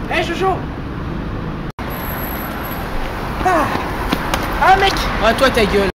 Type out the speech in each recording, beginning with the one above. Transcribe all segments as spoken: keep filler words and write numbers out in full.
Hé hey, Jojo. Ah. Ah mec. Ah toi ta gueule.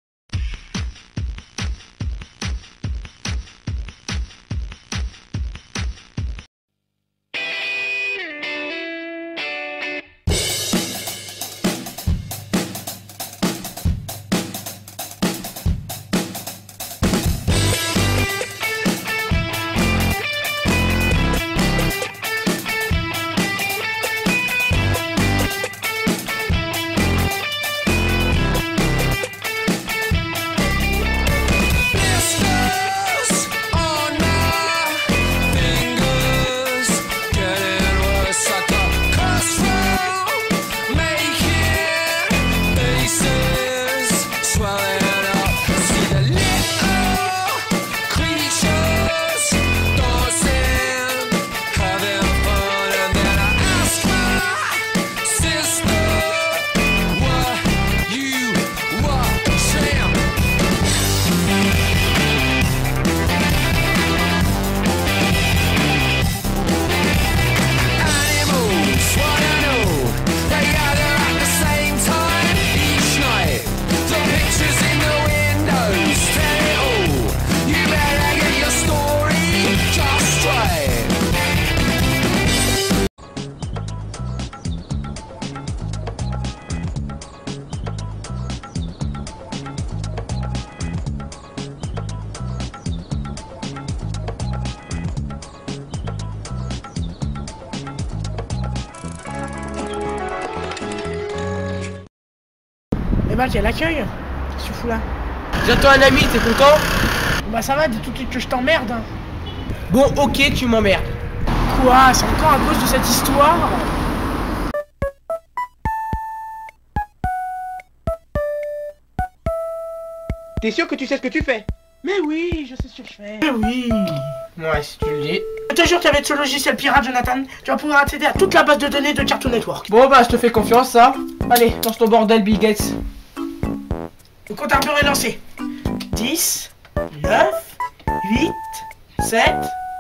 Eh ben, quel accueil. Qu'est-ce que tu fous là? J'attends un ami, t'es content? Bah ça va, dis tout de suite que je t'emmerde. Bon ok, tu m'emmerdes. Quoi? C'est encore à cause de cette histoire? T'es sûr que tu sais ce que tu fais? Mais oui, je sais ce que je fais. Mais oui. Ouais, si tu le dis. Je te jure qu'avec ce logiciel pirate, Jonathan, tu vas pouvoir accéder à toute la base de données de Cartoon Network. Bon bah je te fais confiance ça. Allez, lance ton bordel Bill Gates. Le compte à rebours est lancé. dix, neuf, huit, sept...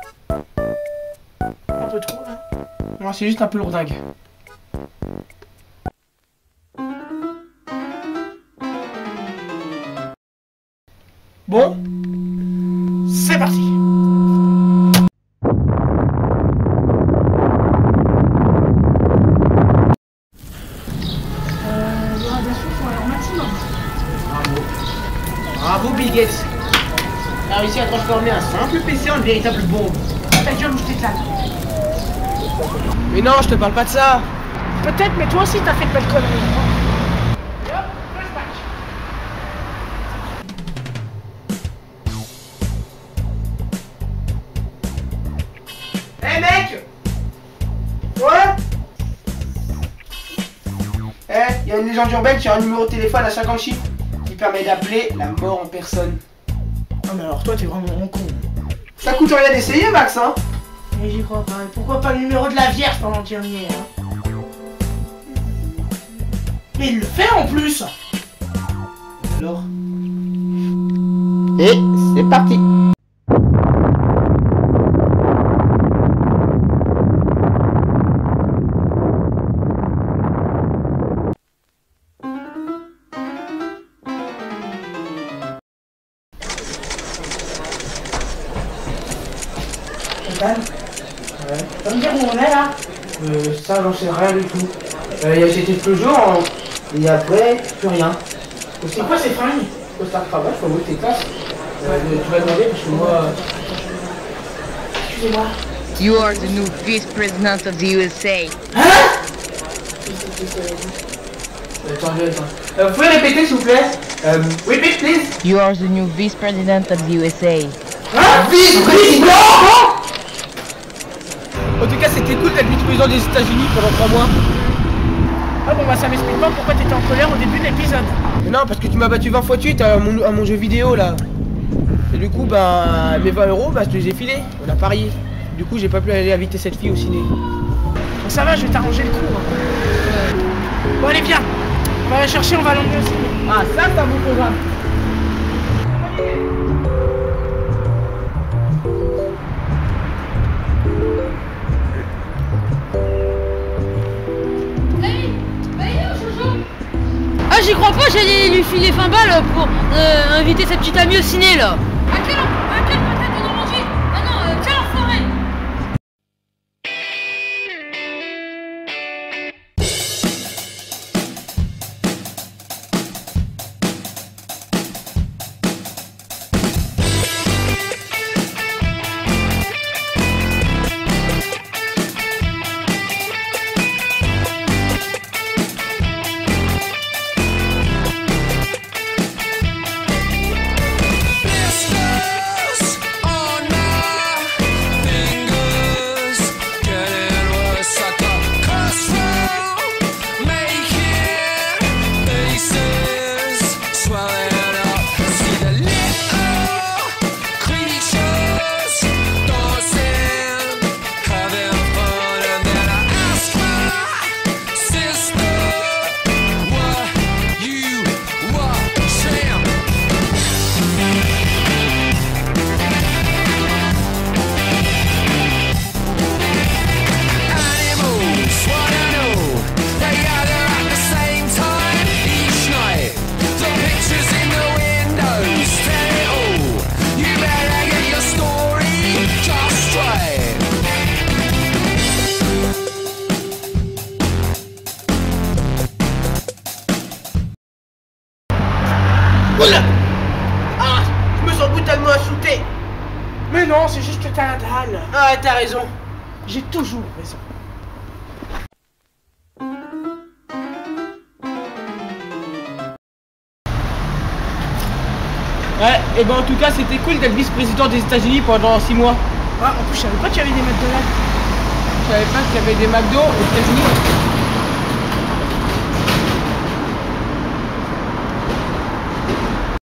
Un peu trop là. Non, c'est juste un peu lourdingue. Bon, c'est parti. Euh, les radiations sont à leur maximum. bravo. Bravo Bill Gates. T'as réussi à transformer un simple P C en une véritable bombe. Ta gueule ou je t'éclate. Mais non, je te parle pas de ça. Peut-être, mais toi aussi t'as fait de belles conneries. Et hop, flashback. Hé hey, mec. Ouais. Eh, hey, y a une légende urbaine qui a un numéro de téléphone à cinquante chiffres qui permet d'appeler la mort en personne. Ah mais alors toi t'es vraiment con. Ça coûte rien d'essayer Max hein. Mais j'y crois pas. Et pourquoi pas le numéro de la Vierge pendant qu'il y en est, hein? Mais il le fait en plus. Alors. Et c'est parti. Dan, Ouais. tu vas me dire où on est là? Euh, ça j'en sais rien du tout. Euh, J'étais toujours en... et après, plus rien. C'est quoi ces fringues? Costard cravate, faut voir tes classes. Euh, tu vas demander parce que moi... Excusez-moi. You are the new vice president of the U S A. Hein? Attendez, attends. Euh, vous pouvez répéter s'il vous plaît? Euh, repeat please. You are the new vice president of the U S A. Hein? Vice-président! En tout cas, c'était cool d'être vice-président des États-Unis pendant trois mois. Ah bon bah ça m'explique pas pourquoi t'étais en colère au début de l'épisode. Mais non, parce que tu m'as battu vingt fois de suite à mon, à mon jeu vidéo là. Et du coup, bah, mes vingt euros, bah, je te les ai filés. On a parié. Du coup, j'ai pas pu aller inviter cette fille au ciné. Bon ça va, je vais t'arranger le coup. Hein. Bon allez viens. On va la chercher, on va l'emmener au ciné. Ah, ça, c'est un bon programme. crois pas, j'allais lui filer vingt balles pour euh, inviter sa petite amie au ciné là. À quel, à quel peut-être de Normandie? Ah non, euh, quelle enfoiré. Oula! Ah! Je me sens brutalement insulté! Mais non, c'est juste que t'as un dalle. Ah, t'as raison. J'ai toujours raison. Ouais, et ben en tout cas, c'était cool d'être vice-président des États-Unis pendant six mois. Ah, en plus, je savais pas qu'il y avait des McDonald's. Je savais pas qu'il y avait des McDo aux États-Unis.